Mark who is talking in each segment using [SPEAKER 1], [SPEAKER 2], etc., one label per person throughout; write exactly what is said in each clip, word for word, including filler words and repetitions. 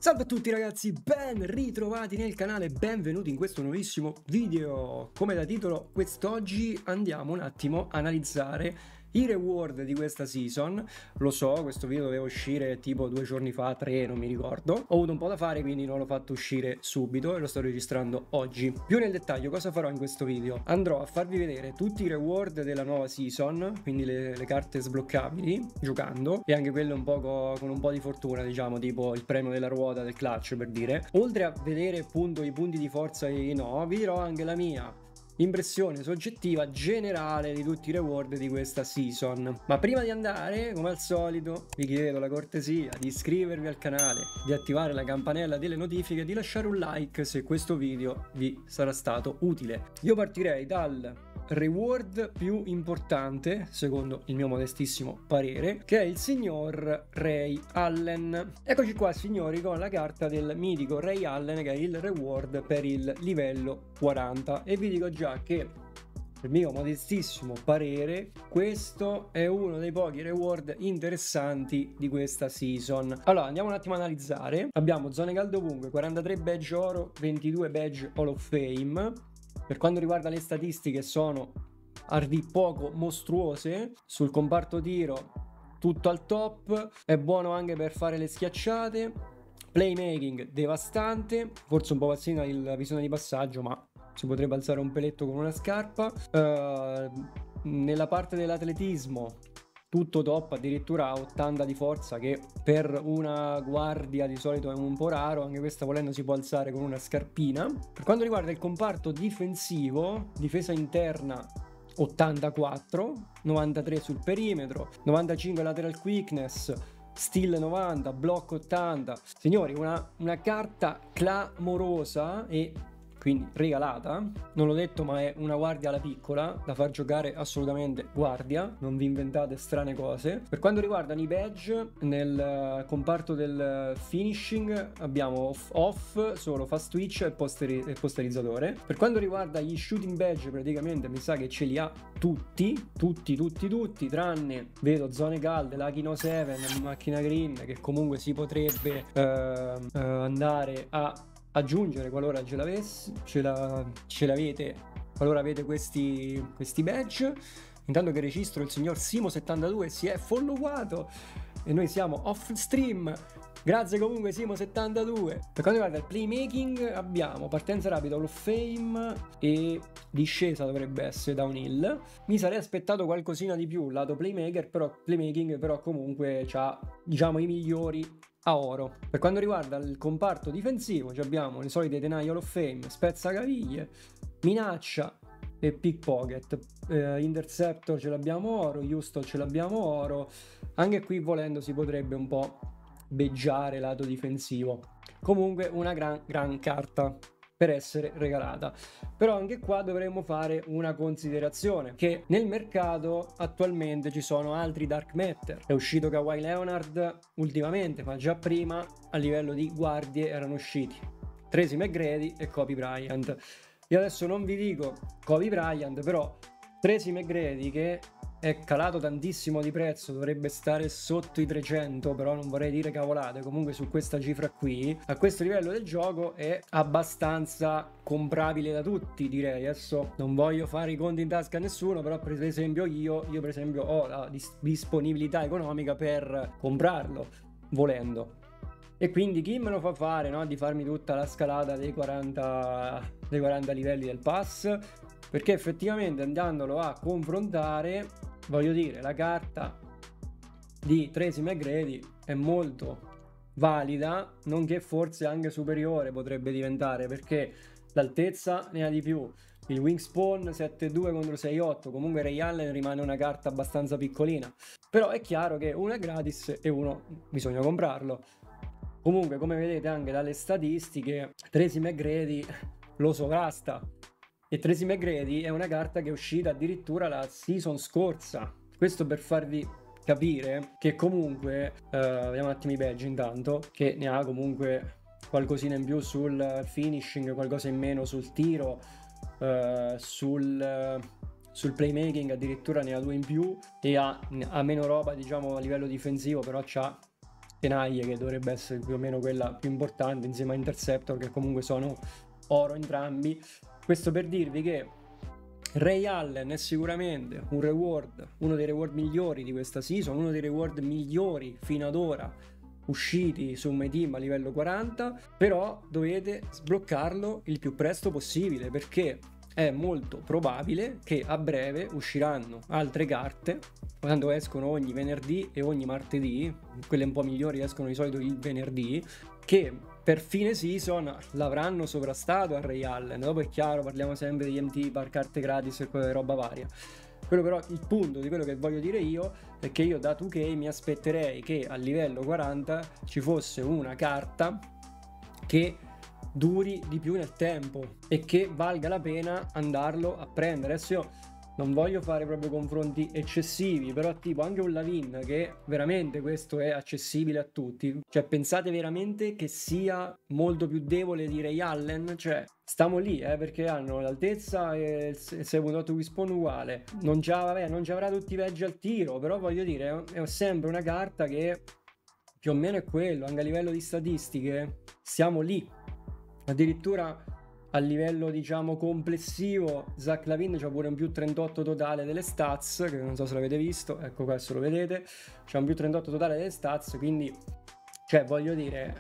[SPEAKER 1] Salve a tutti ragazzi, ben ritrovati nel canale, benvenuti in questo nuovissimo video. Come da titolo, quest'oggi andiamo un attimo a analizzare i reward di questa season. Lo so, questo video doveva uscire tipo due giorni fa, tre, non mi ricordo. Ho avuto un po' da fare, quindi non l'ho fatto uscire subito e lo sto registrando oggi. Più nel dettaglio, cosa farò in questo video? Andrò a farvi vedere tutti i reward della nuova season, quindi le, le carte sbloccabili giocando, e anche quelle un po' co con un po' di fortuna, diciamo, tipo il premio della ruota del clutch, per dire. Oltre a vedere appunto i punti di forza e i no, vi dirò anche la mia impressione soggettiva generale di tutti i reward di questa season. Ma prima di andare, come al solito, vi chiedo la cortesia di iscrivervi al canale, di attivare la campanella delle notifiche e di lasciare un like se questo video vi sarà stato utile. Io partirei dal reward più importante, secondo il mio modestissimo parere, che è il signor Ray Allen. Eccoci qua signori con la carta del mitico Ray Allen, che è il reward per il livello quaranta, e vi dico già che il mio modestissimo parere, questo è uno dei pochi reward interessanti di questa season. Allora andiamo un attimo a analizzare. Abbiamo zone calde ovunque, quarantatré badge oro, ventidue badge Hall of Fame. Per quanto riguarda le statistiche sono a dir poco mostruose. Sul comparto tiro tutto al top, è buono anche per fare le schiacciate. Playmaking devastante, forse un po' passina la visione di passaggio, ma si potrebbe alzare un peletto con una scarpa. Uh, nella parte dell'atletismo tutto top, addirittura ottanta di forza, che per una guardia di solito è un po' raro. Anche questa volendo si può alzare con una scarpina. Per quanto riguarda il comparto difensivo, difesa interna ottantaquattro, novantatré sul perimetro, novantacinque lateral quickness, steal novanta, blocco ottanta. Signori, una, una carta clamorosa e quindi regalata. Non l'ho detto, ma è una guardia alla piccola, da far giocare assolutamente guardia, non vi inventate strane cose. Per quanto riguardano i badge, nel comparto del finishing abbiamo off, off solo fast twitch e, posteri e posterizzatore. Per quanto riguarda gli shooting badge, praticamente mi sa che ce li ha tutti, tutti, tutti, tutti, tranne, vedo, zone calde, Lucky sette, macchina green, che comunque si potrebbe uh, uh, andare a aggiungere qualora ce l'avesse, ce l'avete, qualora avete questi, questi badge. Intanto che registro, il signor Simo settantadue si è followato e noi siamo off stream. Grazie comunque Simo settantadue. Per quanto riguarda il playmaking abbiamo partenza rapida, Hall of Fame, e discesa dovrebbe essere downhill. Mi sarei aspettato qualcosina di più lato playmaker, però playmaking però comunque c'ha, diciamo, i migliori a oro. Per quanto riguarda il comparto difensivo abbiamo le solite tenai Hall of Fame, spezzacaviglie, minaccia e pickpocket. eh, Interceptor ce l'abbiamo oro, Houston ce l'abbiamo oro. Anche qui volendo si potrebbe un po' beggiare lato difensivo. Comunque una gran gran carta per essere regalata. Però anche qua dovremmo fare una considerazione, che nel mercato attualmente ci sono altri Dark Matter. È uscito Kawhi Leonard ultimamente, ma già prima a livello di guardie erano usciti Tracy McGrady e Kobe Bryant. Io adesso non vi dico Kobe Bryant, però Tracy McGrady, che è calato tantissimo di prezzo, dovrebbe stare sotto i trecento, però non vorrei dire cavolate, comunque su questa cifra qui, a questo livello del gioco è abbastanza comprabile da tutti, direi. Adesso non voglio fare i conti in tasca a nessuno, però per esempio io, io per esempio ho la dis disponibilità economica per comprarlo, volendo. E quindi chi me lo fa fare, no? Di farmi tutta la scalata dei quaranta, dei quaranta livelli del pass? Perché effettivamente andandolo a confrontare, voglio dire, la carta di Tracy McGrady è molto valida, nonché forse anche superiore potrebbe diventare, perché l'altezza ne ha di più. Il wingspan sette due contro sei otto, comunque Ray Allen rimane una carta abbastanza piccolina, però è chiaro che uno è gratis e uno bisogna comprarlo. Comunque, come vedete anche dalle statistiche, Tracy McGrady lo sovrasta. E Tracy McGrady è una carta che è uscita addirittura la season scorsa. Questo per farvi capire che comunque, eh, vediamo un attimo i badge intanto, che ne ha comunque qualcosina in più sul finishing, qualcosa in meno sul tiro, eh, sul, sul playmaking addirittura ne ha due in più, e ha, ha meno roba, diciamo, a livello difensivo, però c'ha Tenaglie, che dovrebbe essere più o meno quella più importante, insieme a Interceptor, che comunque sono oro entrambi. Questo per dirvi che Ray Allen è sicuramente un reward, uno dei reward migliori di questa season, uno dei reward migliori fino ad ora usciti su My Team a livello quaranta, però dovete sbloccarlo il più presto possibile, perché è molto probabile che a breve usciranno altre carte, quando escono ogni venerdì e ogni martedì, quelle un po' migliori escono di solito il venerdì, che per fine season l'avranno sovrastato a Ray Allen. Dopo è chiaro, parliamo sempre degli M T per carte gratis e quella roba varia. Quello però, il punto di quello che voglio dire io è che io da due K mi aspetterei che a livello quaranta ci fosse una carta che duri di più nel tempo e che valga la pena andarlo a prendere. Adesso io non voglio fare proprio confronti eccessivi, però tipo anche un Lavin, che veramente questo è accessibile a tutti, cioè pensate veramente che sia molto più debole di Ray Allen? Cioè stiamo lì, eh, perché hanno l'altezza e il sei punto otto Wispawn uguale, non c'ha, vabbè, non ci avrà tutti i veggi al tiro, però voglio dire è sempre una carta che più o meno è quello, anche a livello di statistiche siamo lì. Addirittura a livello diciamo complessivo Zach LaVine c'ha pure un più trentotto totale delle stats, che non so se l'avete visto, ecco questo lo vedete, c'ha un più trentotto totale delle stats, quindi cioè voglio dire,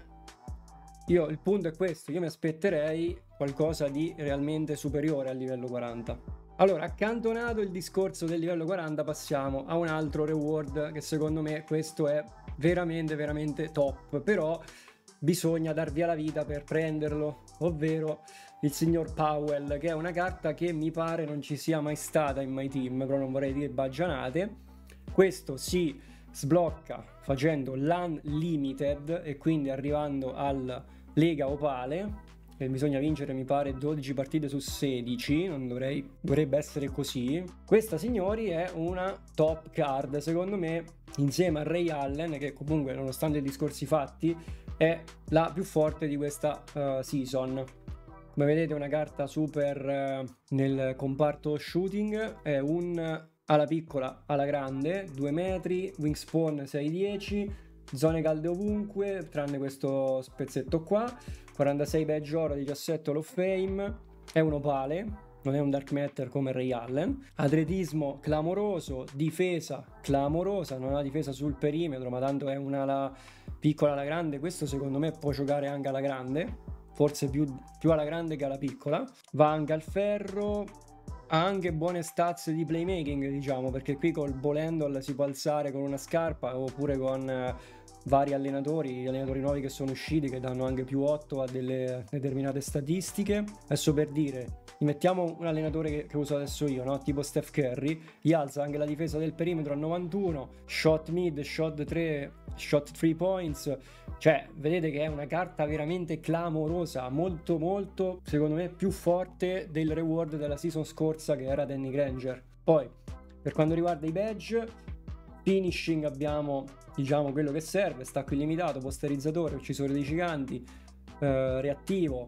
[SPEAKER 1] io il punto è questo, io mi aspetterei qualcosa di realmente superiore al livello quaranta. Allora, accantonato il discorso del livello quaranta, passiamo a un altro reward che secondo me questo è veramente veramente top, però bisogna dar via la vita per prenderlo, ovvero il signor Powell, che è una carta che mi pare non ci sia mai stata in My Team, però non vorrei dire baggianate. Questo si sblocca facendo l'Unlimited e quindi arrivando alla Lega Opale, e bisogna vincere mi pare dodici partite su sedici, non dovrei, dovrebbe essere così. Questa signori è una top card secondo me, insieme a Ray Allen, che comunque nonostante i discorsi fatti è la più forte di questa uh, season. Come vedete una carta super uh, nel comparto shooting, è un alla piccola alla grande, due metri, wingspan sei dieci, zone calde ovunque tranne questo spezzetto qua, quarantasei badge oro, diciassette Hall of Fame, è un opale, non è un dark matter come Ray Allen, atletismo clamoroso, difesa clamorosa, non ha difesa sul perimetro ma tanto è una ala piccola alla grande, questo secondo me può giocare anche alla grande, forse più, più alla grande che alla piccola, va anche al ferro, ha anche buone stats di playmaking diciamo, perché qui col ball handle si può alzare con una scarpa oppure con eh, vari allenatori, allenatori nuovi che sono usciti che danno anche più otto a delle determinate statistiche. Adesso per dire, mettiamo un allenatore che, che uso adesso io, no? Tipo Steph Curry, gli alza anche la difesa del perimetro a novantuno, shot mid, shot tre, shot three points, cioè vedete che è una carta veramente clamorosa, molto molto secondo me più forte del reward della season scorsa che era Danny Granger. Poi per quanto riguarda i badge, finishing abbiamo diciamo quello che serve, stacco illimitato, posterizzatore, uccisore dei giganti, eh, reattivo,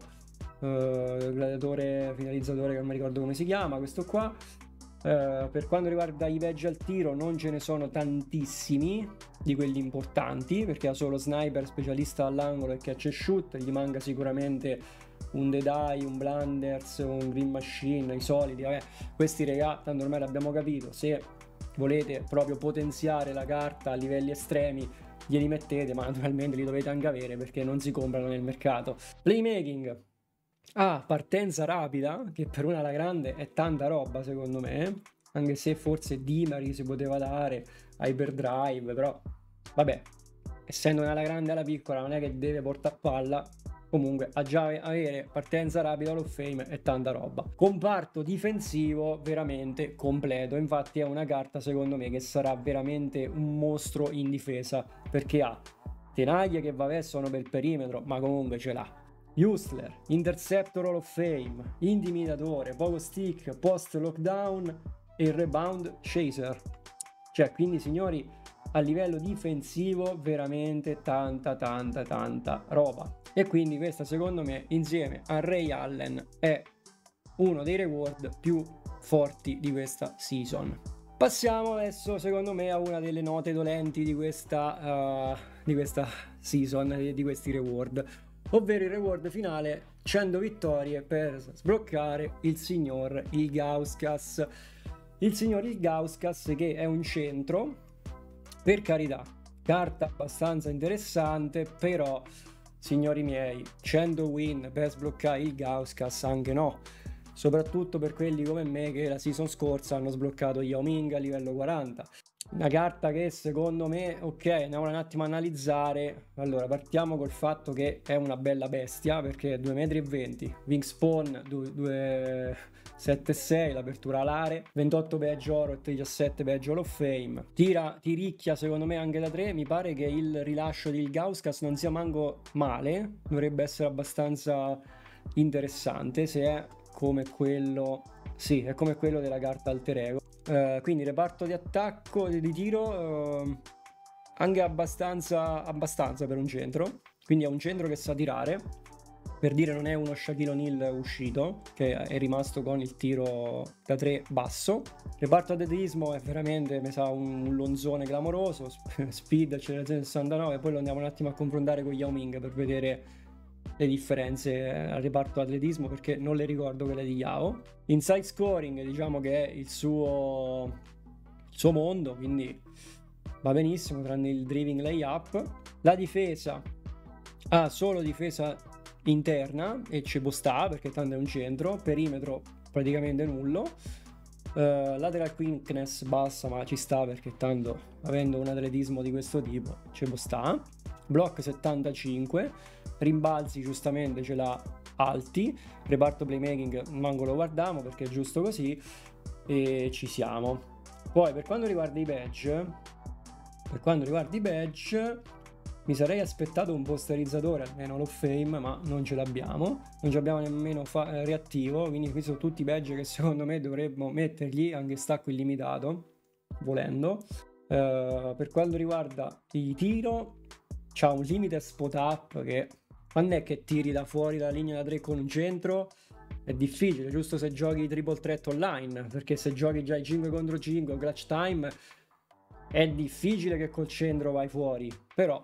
[SPEAKER 1] eh, gladiatore, finalizzatore che non mi ricordo come si chiama, questo qua. Eh, per quanto riguarda i badge al tiro non ce ne sono tantissimi di quelli importanti, perché ha solo sniper, specialista all'angolo e catch and shoot, gli manca sicuramente un Deadeye, un Blunders, un Green Machine, i soliti, vabbè, questi regà, tanto ormai l'abbiamo capito, se volete proprio potenziare la carta a livelli estremi glieli mettete, ma naturalmente li dovete anche avere perché non si comprano nel mercato. Playmaking, ah, partenza rapida, che per una alla grande è tanta roba secondo me, anche se forse Dimari si poteva dare, Hyperdrive, però vabbè, essendo una alla grande e alla piccola non è che deve portare a palla, comunque a già avere partenza rapida, Hall of Fame e tanta roba. Comparto difensivo veramente completo, infatti è una carta secondo me che sarà veramente un mostro in difesa, perché ha tenaglie che vabbè sono per il perimetro ma comunque ce l'ha, Hustler, Interceptor Hall of Fame, Intimidatore, poco stick, post lockdown e il rebound chaser, cioè quindi signori a livello difensivo veramente tanta tanta tanta roba. E quindi questa secondo me insieme a Ray Allen è uno dei reward più forti di questa season. Passiamo adesso, secondo me, a una delle note dolenti di questa, uh, di questa season, di, di questi reward, ovvero il reward finale, cento vittorie per sbloccare il signor Ilgauskas. Il signor Ilgauskas, che è un centro, per carità, carta abbastanza interessante, però, signori miei, cento win per sbloccare Ilgauskas, anche no. Soprattutto per quelli come me che la season scorsa hanno sbloccato Yao Ming a livello quaranta. Una carta che secondo me, ok, andiamo un attimo a analizzare. Allora, partiamo col fatto che è una bella bestia, perché è due metri e venti, wingspan due sette sei, l'apertura alare, ventotto badge oro e diciassette badge Hall of Fame. Tira, tiricchia secondo me anche da tre. Mi pare che il rilascio di Ilgauskas non sia manco male, dovrebbe essere abbastanza interessante se è come quello, sì, è come quello della carta alter ego. Uh, quindi reparto di attacco e di tiro uh, anche abbastanza abbastanza per un centro, quindi è un centro che sa tirare, per dire non è uno Shaquille O'Neal uscito che è rimasto con il tiro da tre basso. Reparto atletismo è veramente, mi sa, un lonzone clamoroso, speed accelerazione sessantanove, poi lo andiamo un attimo a confrontare con Yao Ming per vedere le differenze al reparto atletismo, perché non le ricordo quelle di Yao. Inside scoring diciamo che è il suo, il suo mondo, quindi va benissimo tranne il driving layup. La difesa ha solo difesa interna e ci può sta perché tanto è un centro, perimetro praticamente nullo. Uh, lateral quickness bassa, ma ci sta perché tanto avendo un atletismo di questo tipo ci può sta. Block settantacinque, rimbalzi giustamente ce l'ha alti, reparto playmaking manco lo guardiamo perché è giusto così e ci siamo. Poi per quanto riguarda i badge, per quanto riguarda i badge mi sarei aspettato un posterizzatore almeno Hall of Fame, ma non ce l'abbiamo, non ce l'abbiamo nemmeno fa- reattivo, quindi questi sono tutti i badge che secondo me dovremmo mettergli anche stacco illimitato volendo. Uh, per quanto riguarda il tiro c'ha un limite spot up che quando è che tiri da fuori dalla linea da tre con un centro è difficile, giusto se giochi triple threat online, perché se giochi già i cinque contro cinque o clutch time è difficile che col centro vai fuori, però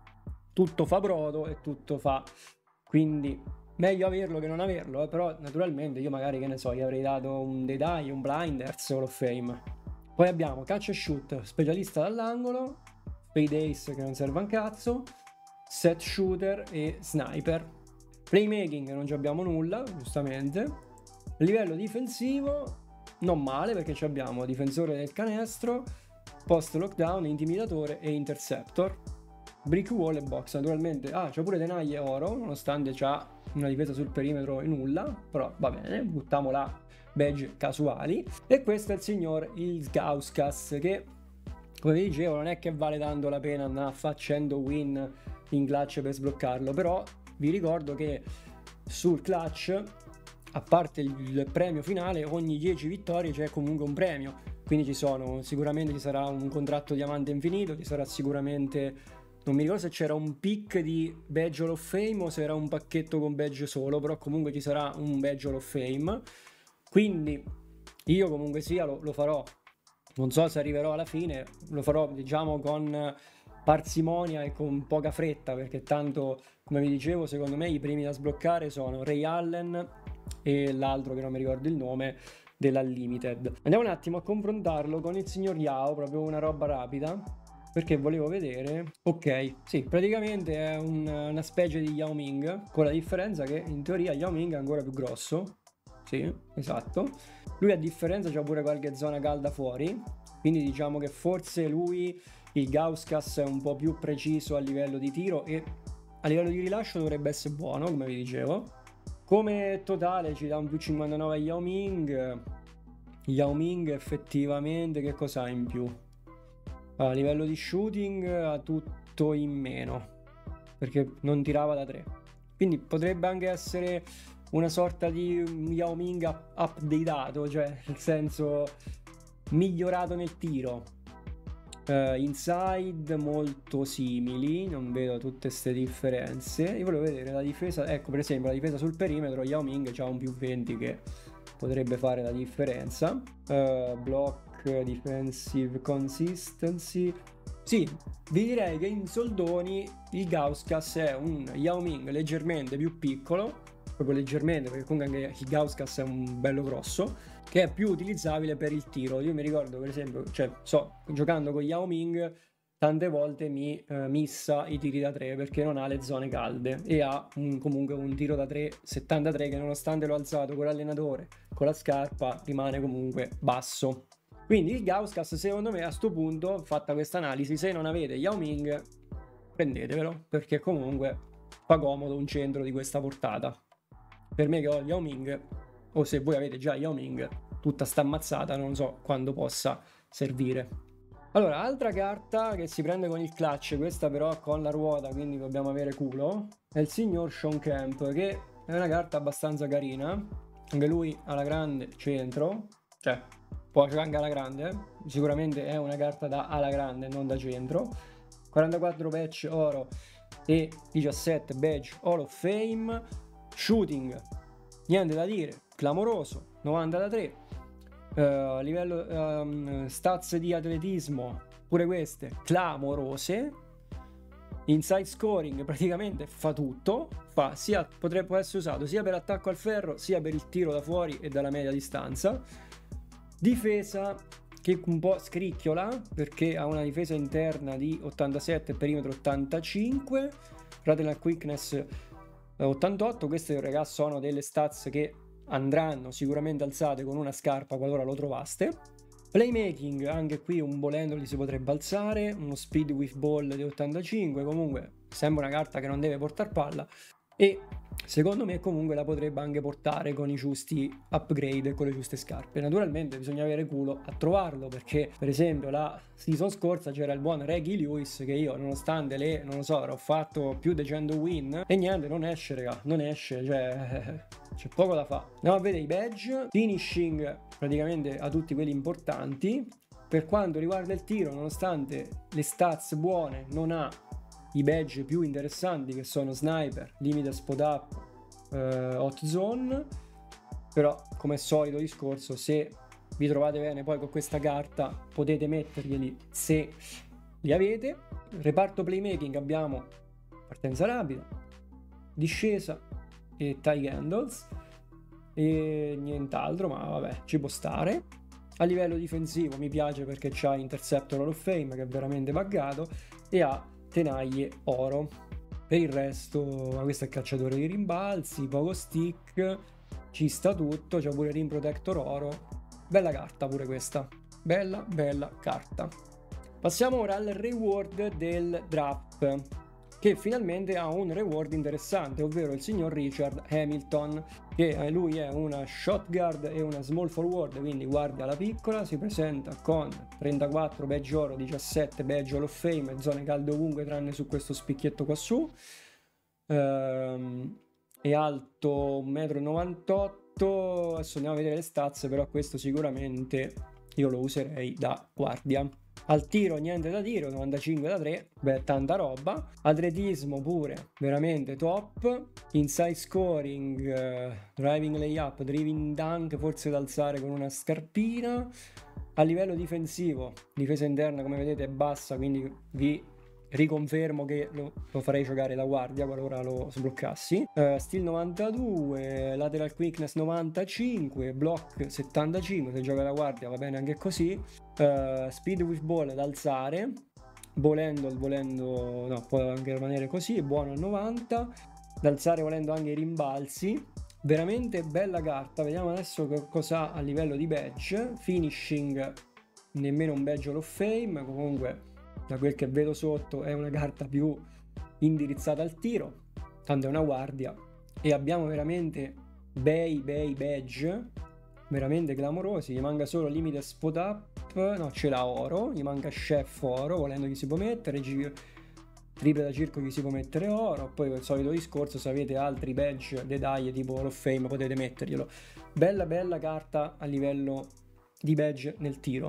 [SPEAKER 1] tutto fa brodo e tutto fa, quindi meglio averlo che non averlo, eh? Però naturalmente io magari, che ne so, gli avrei dato un dei dai, un blinders Hall of Fame. Poi abbiamo catch and shoot, specialista dall'angolo, fade ace che non serve un cazzo, set shooter e sniper. Playmaking non ci abbiamo nulla, giustamente. Livello difensivo non male perché abbiamo difensore del canestro, post lockdown, intimidatore e interceptor. Brick wall e box, naturalmente. Ah, c'ha pure tenaglie oro, nonostante c'ha una difesa sul perimetro e nulla, però va bene, buttiamo là badge casuali. E questo è il signor Ilgauskas, che come vi dicevo non è che vale tanto la pena andare a fare cento win in clutch per sbloccarlo, però vi ricordo che sul clutch, a parte il premio finale, ogni dieci vittorie c'è comunque un premio, quindi ci sono, sicuramente ci sarà un contratto diamante infinito, ci sarà sicuramente, non mi ricordo se c'era un pick di badge Hall of Fame o se era un pacchetto con badge solo, però comunque ci sarà un badge Hall of Fame, quindi io comunque sia lo, lo farò. Non so se arriverò alla fine, lo farò diciamo con parsimonia e con poca fretta, perché tanto, come vi dicevo, secondo me i primi da sbloccare sono Ray Allen e l'altro che non mi ricordo il nome dell'Unlimited. Andiamo un attimo a confrontarlo con il signor Yao, proprio una roba rapida, perché volevo vedere. Ok, sì, praticamente è un, una specie di Yao Ming, con la differenza che in teoria Yao Ming è ancora più grosso. Sì, esatto. Lui a differenza c'ha pure qualche zona calda fuori, quindi diciamo che forse lui, Ilgauskas, è un po' più preciso a livello di tiro e a livello di rilascio dovrebbe essere buono, come vi dicevo. Come totale ci dà un più cinquantanove a Yao Ming. Yao Ming effettivamente che cosa ha in più? A livello di shooting ha tutto in meno, perché non tirava da tre, quindi potrebbe anche essere una sorta di Yao Ming up- updatato, cioè nel senso migliorato nel tiro. uh, inside molto simili, non vedo tutte queste differenze. Io volevo vedere la difesa, ecco per esempio la difesa sul perimetro, Yao Ming c'ha un più venti che potrebbe fare la differenza. uh, block defensive consistency. Sì, vi direi che in soldoni il Gauskas è un Yao Ming leggermente più piccolo, proprio leggermente, perché comunque anche il Gauskas è un bello grosso, che è più utilizzabile per il tiro. Io mi ricordo per esempio, cioè so, giocando con Yao Ming tante volte mi eh, missa i tiri da tre perché non ha le zone calde e ha un, comunque un tiro da tre settantatré che nonostante l'ho alzato con l'allenatore, con la scarpa, rimane comunque basso. Quindi il Gauskas secondo me a sto punto, fatta questa analisi, se non avete Yao Ming prendetevelo perché comunque fa comodo un centro di questa portata. Per me che ho Yao Ming, o se voi avete già Yao Ming, tutta sta ammazzata, non so quando possa servire. Allora, altra carta che si prende con il clutch, questa però con la ruota, quindi dobbiamo avere culo, è il signor Shawn Kemp, che è una carta abbastanza carina, anche lui alla grande centro, cioè può giocare anche alla grande, eh? Sicuramente è una carta da alla grande, non da centro, quarantaquattro patch oro e diciassette badge Hall of Fame, shooting, niente da dire, clamoroso, novanta da tre. Uh, livello um, stats di atletismo, pure queste clamorose. Inside scoring praticamente fa tutto, fa sia, potrebbe essere usato sia per attacco al ferro sia per il tiro da fuori e dalla media distanza. Difesa che un po' scricchiola perché ha una difesa interna di ottantasette, perimetro ottantacinque, lateral quickness ottantotto. Queste ragazzi sono delle stats che andranno sicuramente alzate con una scarpa qualora lo trovaste. Playmaking, anche qui un volendo li si potrebbe alzare, uno speed with ball di ottantacinque, comunque sembra una carta che non deve portare palla e secondo me comunque la potrebbe anche portare con i giusti upgrade e con le giuste scarpe. Naturalmente bisogna avere culo a trovarlo perché per esempio la season scorsa c'era il buon Reggie Lewis che io nonostante le, non lo so, ho fatto più di cento win e niente, non esce raga, non esce, cioè c'è poco da fare. Andiamo a vedere i badge, finishing praticamente a tutti quelli importanti. Per quanto riguarda il tiro, nonostante le stats buone, non ha i badge più interessanti che sono sniper, limited spot up, eh, hot zone, però come solito discorso, se vi trovate bene poi con questa carta potete metterglieli se li avete. Reparto playmaking abbiamo partenza rapida, discesa e tie handles e nient'altro, ma vabbè ci può stare. A livello difensivo mi piace perché c'ha Interceptor Hall of Fame che è veramente buggato e ha tenaglie oro. Per il resto questo è il cacciatore di rimbalzi, poco stick, ci sta tutto, c'è pure Rim Protector oro, bella carta pure questa, bella bella carta. Passiamo ora al reward del draft, che finalmente ha un reward interessante, ovvero il signor Richard Hamilton, che lui è una shot guard e una small forward, quindi guardia alla piccola, si presenta con trentaquattro badge oro, diciassette badge Hall of Fame, zone calde ovunque tranne su questo spicchietto qua su, ehm, è alto un metro e novantotto, adesso andiamo a vedere le stats, però questo sicuramente io lo userei da guardia. Al tiro niente da dire, novantacinque da tre, beh tanta roba. Atletismo pure veramente top. Inside scoring, uh, driving layup, driving dunk, forse da alzare con una scarpina. A livello difensivo, difesa interna come vedete è bassa, quindi vi riconfermo che lo, lo farei giocare da guardia qualora lo sbloccassi. uh, Steel novantadue, lateral quickness novantacinque, block settantacinque, se gioca da guardia va bene anche così. uh, speed with ball da alzare, volendo, volendo no, può anche rimanere così, è buono al novanta, da alzare volendo anche i rimbalzi. Veramente bella carta. Vediamo adesso che cosa ha a livello di badge. Finishing nemmeno un badge Hall of Fame, comunque da quel che vedo sotto è una carta più indirizzata al tiro, tanto è una guardia. E abbiamo veramente bei bei badge, veramente clamorosi. Gli manca solo limited spot up, no ce l'ha oro, gli manca chef oro, volendo gli si può mettere, triple da circo gli si può mettere oro. Poi il solito discorso, se avete altri badge dedaglie tipo Hall of Fame potete metterglielo. Bella bella carta a livello di badge nel tiro.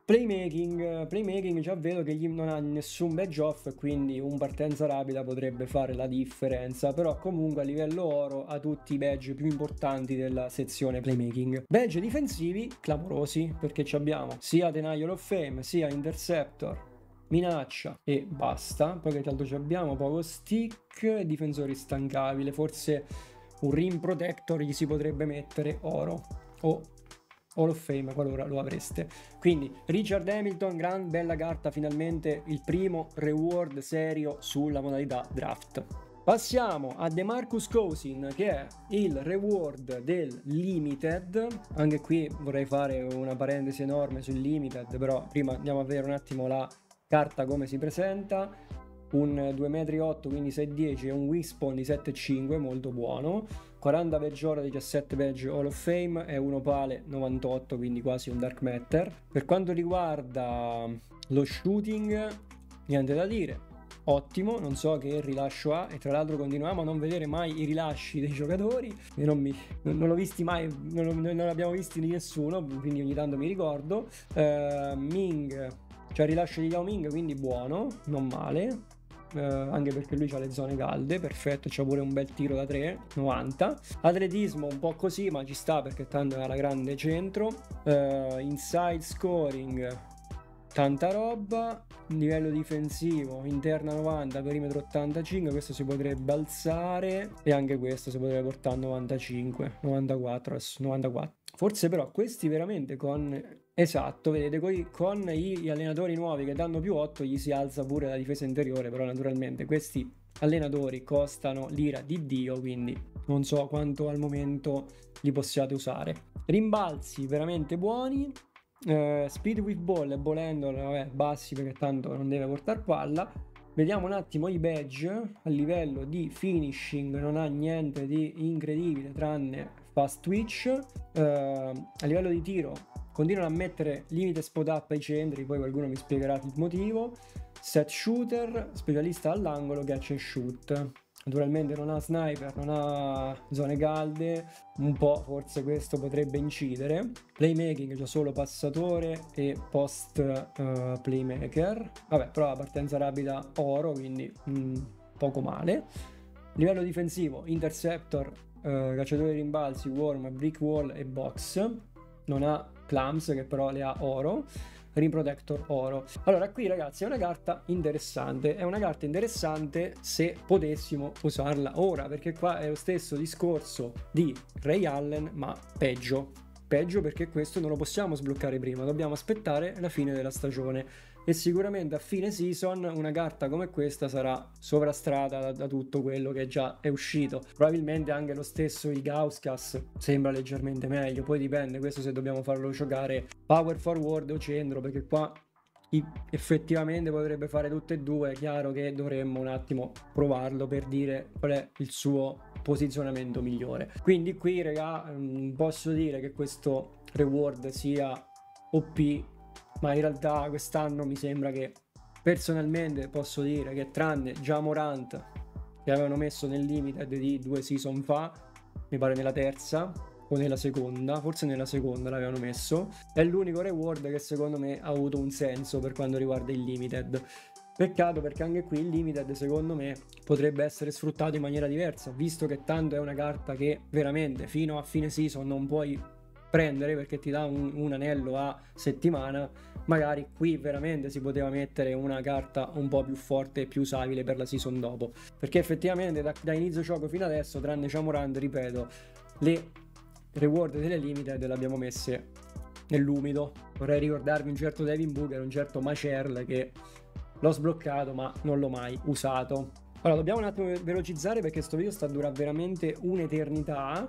[SPEAKER 1] Playmaking, playmaking già vedo che gli non ha nessun badge off, quindi un partenza rapida potrebbe fare la differenza, però comunque a livello oro ha tutti i badge più importanti della sezione playmaking. Badge difensivi clamorosi, perché ci abbiamo sia Denial of Fame, sia Interceptor, minaccia e basta. Poi che tanto ci abbiamo poco stick, difensore instancabile, forse un rim protector gli si potrebbe mettere oro o Hall of Fame qualora lo avreste. Quindi Richard Hamilton, gran bella carta, finalmente il primo reward serio sulla modalità draft. Passiamo a DeMarcus Cousins, che è il reward del Limited. Anche qui vorrei fare una parentesi enorme sul Limited, però prima andiamo a vedere un attimo la carta come si presenta. Un due metri e otto, quindi sei dieci, e un wingspan di sette virgola cinque, molto buono. quaranta badge oro, diciassette badge Hall of Fame e un opale novantotto, quindi quasi un Dark Matter. Per quanto riguarda lo shooting, niente da dire, ottimo, non so che rilascio ha, e tra l'altro continuiamo a non vedere mai i rilasci dei giocatori, e non, mi, non, non l'ho visti mai, non, non l'abbiamo visti di nessuno, quindi ogni tanto mi ricordo. uh, Ming, c'è il rilascio di Yao Ming, quindi buono, non male. Uh, anche perché lui ha le zone calde, perfetto, c'ha pure un bel tiro da tre, novanta. Atletismo un po' così, ma ci sta perché tanto è alla grande centro. uh, Inside scoring, tanta roba. Livello difensivo, interna novanta, perimetro ottantacinque, questo si potrebbe alzare, e anche questo si potrebbe portare a novantacinque, novantaquattro, novantaquattro. Forse però questi veramente con... Esatto, vedete, con gli allenatori nuovi che danno più otto gli si alza pure la difesa interiore, però naturalmente questi allenatori costano l'ira di Dio, quindi non so quanto al momento li possiate usare. Rimbalzi veramente buoni. Uh, speed with ball e ball handle, vabbè, bassi perché tanto non deve portare palla. Vediamo un attimo i badge. A livello di finishing non ha niente di incredibile tranne fast twitch. Uh, a livello di tiro continuano a mettere limite spot up ai centri, poi qualcuno mi spiegherà il motivo. Set shooter, specialista all'angolo, catch and shoot. Naturalmente non ha sniper, non ha zone calde, un po' forse questo potrebbe incidere. Playmaking, c'è solo passatore e post uh, playmaker. Vabbè, però la partenza rapida oro, quindi mm, poco male. Livello difensivo, interceptor, uh, cacciatore di rimbalzi, worm, brick wall e box. Non ha clams, che però le ha oro. Rim Protector oro. Allora qui ragazzi è una carta interessante, è una carta interessante se potessimo usarla ora, perché qua è lo stesso discorso di Ray Allen ma peggio, peggio perché questo non lo possiamo sbloccare prima, dobbiamo aspettare la fine della stagione, e sicuramente a fine season una carta come questa sarà sovrastrata da, da tutto quello che già è uscito. Probabilmente anche lo stesso il Gauskas sembra leggermente meglio, poi dipende questo se dobbiamo farlo giocare power forward o centro, perché qua effettivamente potrebbe fare tutte e due. È chiaro che dovremmo un attimo provarlo per dire qual è il suo posizionamento migliore. Quindi qui raga posso dire che questo reward sia O P, ma in realtà quest'anno mi sembra che personalmente posso dire che tranne Ja Morant che avevano messo nel limited di due season fa, mi pare nella terza o nella seconda, forse nella seconda l'avevano messo, è l'unico reward che secondo me ha avuto un senso per quanto riguarda il limited. Peccato perché anche qui il limited secondo me potrebbe essere sfruttato in maniera diversa, visto che tanto è una carta che veramente fino a fine season non puoi prendere perché ti dà un, un anello a settimana. Magari qui veramente si poteva mettere una carta un po' più forte e più usabile per la season dopo, perché effettivamente da, da inizio gioco fino adesso, tranne Ja Morant, ripeto, le reward delle limited le abbiamo messe nell'umido. Vorrei ricordarvi un certo Devin Booker, un certo Macerl che l'ho sbloccato ma non l'ho mai usato. Allora dobbiamo un attimo velocizzare perché sto video sta a durare veramente un'eternità.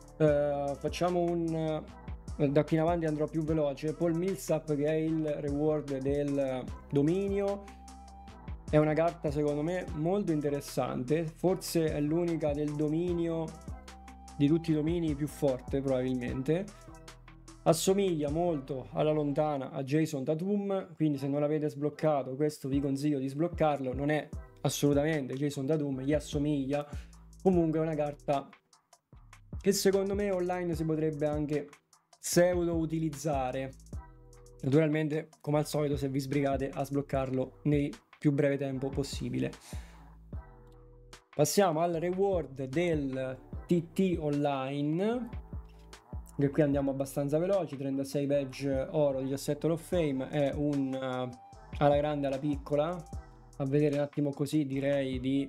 [SPEAKER 1] Uh, facciamo un uh, da qui in avanti andrò più veloce. Paul Millsap, che è il reward del dominio, è una carta secondo me molto interessante, forse è l'unica del dominio, di tutti i domini più forte probabilmente. Assomiglia molto alla lontana a Jason Tatum, quindi se non l'avete sbloccato questo vi consiglio di sbloccarlo. Non è assolutamente Jason Tatum, gli assomiglia, comunque è una carta che secondo me online si potrebbe anche pseudo utilizzare. Naturalmente, come al solito, se vi sbrigate a sbloccarlo nel più breve tempo possibile. Passiamo al reward del T T Online, che qui andiamo abbastanza veloci. trentasei badge oro, diciassette Hall of Fame, è un uh, alla grande alla piccola. A vedere un attimo così direi di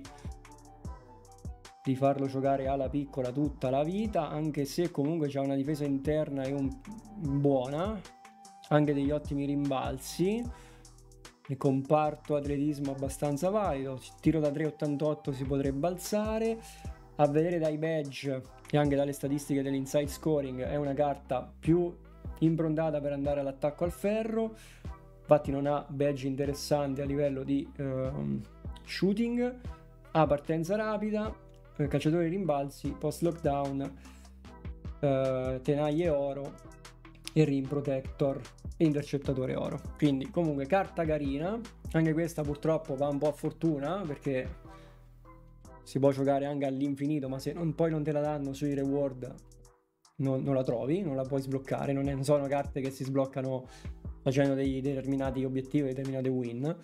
[SPEAKER 1] di farlo giocare alla piccola tutta la vita, anche se comunque c'è una difesa interna e un buona, anche degli ottimi rimbalzi, il comparto atletismo abbastanza valido, tiro da tre ottantotto si potrebbe alzare. A vedere dai badge e anche dalle statistiche dell'inside scoring è una carta più improntata per andare all'attacco al ferro, infatti non ha badge interessanti a livello di uh, shooting, ha partenza rapida, calciatori rimbalzi, post lockdown, uh, tenaglie oro e rim protector e intercettatore oro. Quindi comunque carta carina, anche questa purtroppo va un po' a fortuna perché si può giocare anche all'infinito, ma se non, poi non te la danno sui reward non, non la trovi, non la puoi sbloccare, non, è, non sono carte che si sbloccano facendo dei determinati obiettivi, determinate win.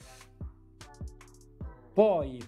[SPEAKER 1] Poi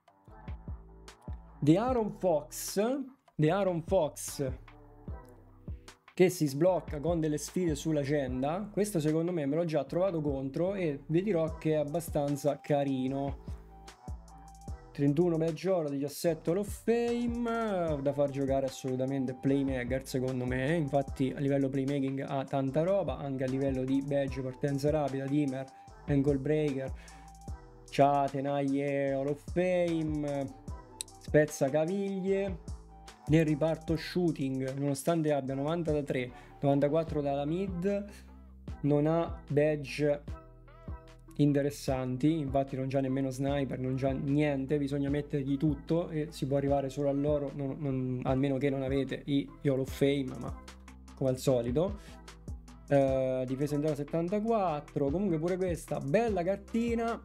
[SPEAKER 1] The Aaron Fox, The Aaron Fox che si sblocca con delle sfide sull'agenda. Questo secondo me me l'ho già trovato contro e vi dirò che è abbastanza carino. trentuno badge oro, diciassette Hall of Fame, da far giocare assolutamente playmaker secondo me, infatti a livello playmaking ha tanta roba, anche a livello di badge, partenza rapida, dimmer, angle breaker, c'ha tenaglie Hall of Fame, spezza caviglie. Nel riparto shooting, nonostante abbia novanta da tre, novantaquattro dalla mid, non ha badge interessanti, infatti non c'ha nemmeno sniper, non c'ha niente, bisogna mettergli tutto e si può arrivare solo a loro, non, non, almeno che non avete i Hall of Fame, ma come al solito. Uh, difesa interna settantaquattro, comunque pure questa bella cartina.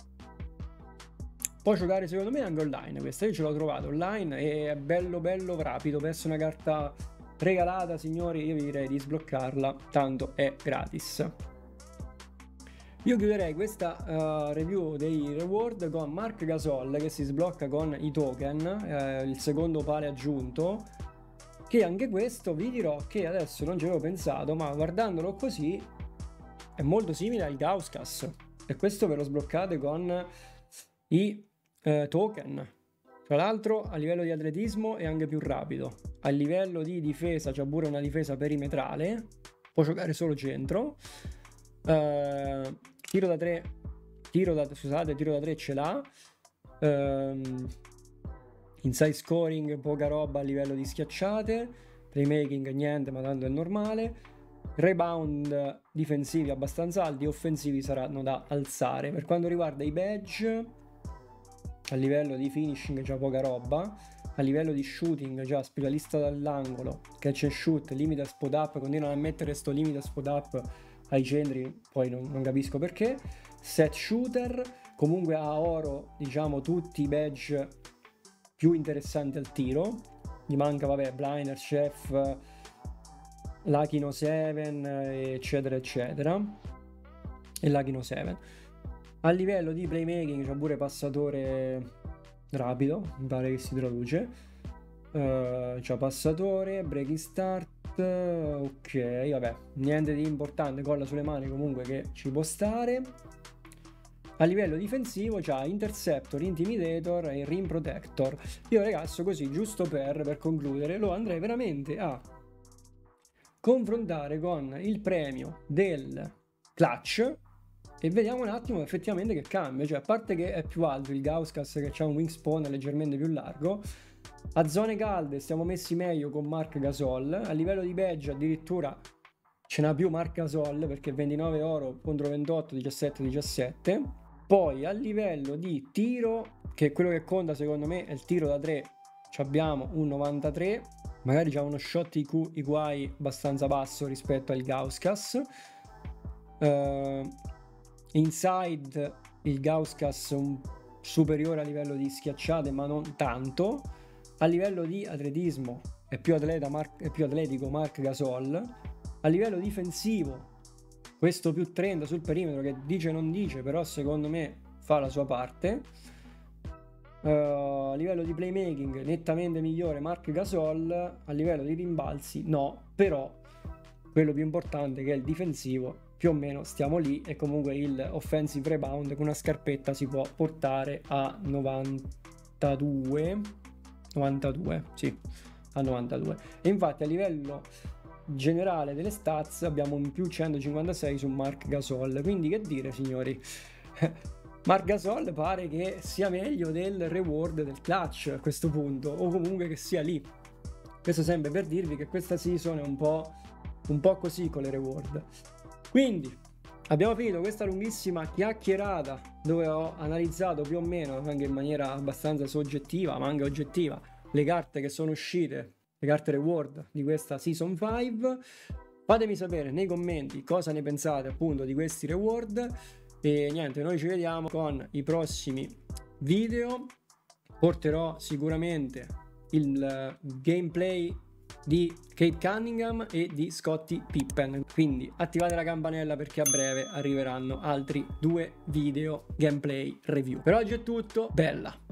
[SPEAKER 1] Può giocare secondo me anche online, questa io ce l'ho trovata online e è bello bello rapido, per essere una carta regalata signori io vi direi di sbloccarla, tanto è gratis. Io chiuderei questa uh, review dei reward con Marc Gasol che si sblocca con i token, eh, il secondo pale aggiunto, che anche questo vi dirò che adesso non ci avevo pensato, ma guardandolo così è molto simile al Gauskas, e questo ve lo sbloccate con i eh, token. Tra l'altro a livello di atletismo è anche più rapido, a livello di difesa c'è pure una difesa perimetrale, può giocare solo centro. Uh, tiro da tre tiro da scusate tiro da tre ce l'ha, uh, inside scoring poca roba a livello di schiacciate, playmaking niente ma tanto è normale, rebound difensivi abbastanza alti, offensivi saranno da alzare. Per quanto riguarda i badge, a livello di finishing già poca roba, a livello di shooting già specialista dall'angolo, catch and shoot, limit a spot up, continuano a mettere sto limit a spot up ai centri, poi non, non capisco perché. Set shooter, comunque a oro diciamo tutti i badge più interessanti al tiro, gli manca vabbè blinder, chef, Lucky sette eccetera eccetera, e Lucky sette. A livello di playmaking c'è pure passatore rapido, mi pare che si traduce, uh, c'è passatore, breaking start, ok, vabbè, niente di importante, colla sulle mani comunque che ci può stare. A livello difensivo c'ha interceptor, intimidator e rim protector. Io ragazzo così giusto per, per concludere lo andrei veramente a confrontare con il premio del clutch e vediamo un attimo effettivamente che cambia, cioè a parte che è più alto il Gauskas che ha un wingspan leggermente più largo, a zone calde stiamo messi meglio con Marc Gasol, a livello di badge addirittura ce n'ha più Marc Gasol perché ventinove oro contro ventotto, diciassette diciassette. Poi a livello di tiro, che quello che conta secondo me è il tiro da tre, abbiamo un novantatré, magari già uno shot I Q I Q I abbastanza basso rispetto al Gauskas. Uh, inside il Gauskas un superiore a livello di schiacciate ma non tanto. A livello di atletismo è più, atleta Marc, è più atletico Marc Gasol. A livello difensivo questo più trenta sul perimetro che dice non dice, però secondo me fa la sua parte. Uh, a livello di playmaking nettamente migliore Marc Gasol, a livello di rimbalzi no, però quello più importante che è il difensivo più o meno stiamo lì, e comunque il offensive rebound con una scarpetta si può portare a novantadue novantadue, sì, a novantadue. E infatti a livello generale delle stats abbiamo un più centocinquantasei su Marc Gasol, quindi che dire signori, Marc Gasol pare che sia meglio del reward del clutch a questo punto, o comunque che sia lì. Questo sempre per dirvi che questa season è un po', un po' così con le reward. Quindi abbiamo finito questa lunghissima chiacchierata dove ho analizzato più o meno, anche in maniera abbastanza soggettiva ma anche oggettiva, le carte che sono uscite, le carte reward di questa season cinque. Fatemi sapere nei commenti cosa ne pensate appunto di questi reward. E niente, noi ci vediamo con i prossimi video. Porterò sicuramente il gameplay di Cade Cunningham e di Scottie Pippen, quindi attivate la campanella perché a breve arriveranno altri due video gameplay review. Per oggi è tutto, bella!